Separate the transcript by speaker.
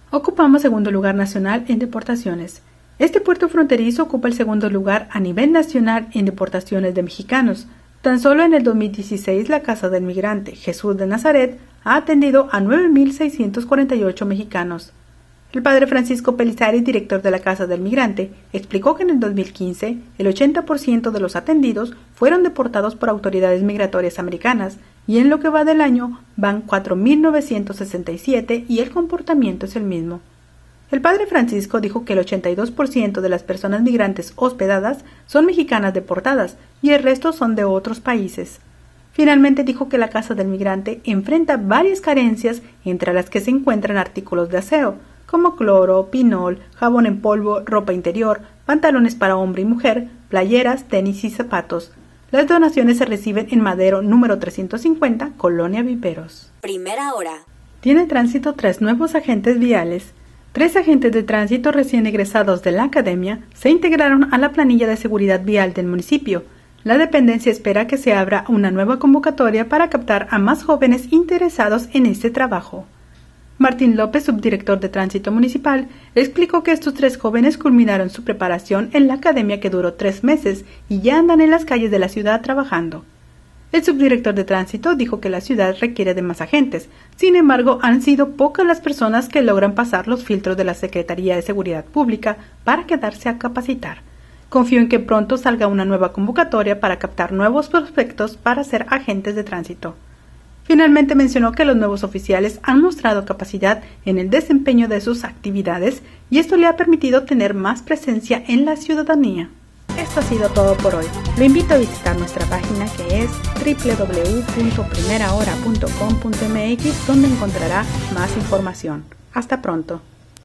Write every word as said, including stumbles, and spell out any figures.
Speaker 1: Ocupamos segundo lugar nacional en deportaciones. Este puerto fronterizo ocupa el segundo lugar a nivel nacional en deportaciones de mexicanos. Tan solo en el dos mil dieciséis la Casa del Migrante Jesús de Nazaret ha atendido a nueve mil seiscientos cuarenta y ocho mexicanos. El padre Francisco Pelizari, director de la Casa del Migrante, explicó que en el dos mil quince el ochenta por ciento de los atendidos fueron deportados por autoridades migratorias americanas y en lo que va del año van cuatro mil novecientos sesenta y siete y el comportamiento es el mismo. El padre Francisco dijo que el ochenta y dos por ciento de las personas migrantes hospedadas son mexicanas deportadas y el resto son de otros países. Finalmente dijo que la Casa del Migrante enfrenta varias carencias entre las que se encuentran artículos de aseo, como cloro, pinol, jabón en polvo, ropa interior, pantalones para hombre y mujer, playeras, tenis y zapatos. Las donaciones se reciben en Madero número trescientos cincuenta, Colonia Viveros.
Speaker 2: Primera hora.
Speaker 1: Tiene tránsito tres nuevos agentes viales. Tres agentes de tránsito recién egresados de la academia se integraron a la planilla de seguridad vial del municipio. La dependencia espera que se abra una nueva convocatoria para captar a más jóvenes interesados en este trabajo. Martín López, subdirector de Tránsito Municipal, explicó que estos tres jóvenes culminaron su preparación en la academia que duró tres meses y ya andan en las calles de la ciudad trabajando. El subdirector de Tránsito dijo que la ciudad requiere de más agentes, sin embargo han sido pocas las personas que logran pasar los filtros de la Secretaría de Seguridad Pública para quedarse a capacitar. Confío en que pronto salga una nueva convocatoria para captar nuevos prospectos para ser agentes de tránsito. Finalmente mencionó que los nuevos oficiales han mostrado capacidad en el desempeño de sus actividades y esto le ha permitido tener más presencia en la ciudadanía. Esto ha sido todo por hoy. Le invito a visitar nuestra página que es doble u doble u doble u punto primera hora punto com punto m x donde encontrará más información. Hasta pronto.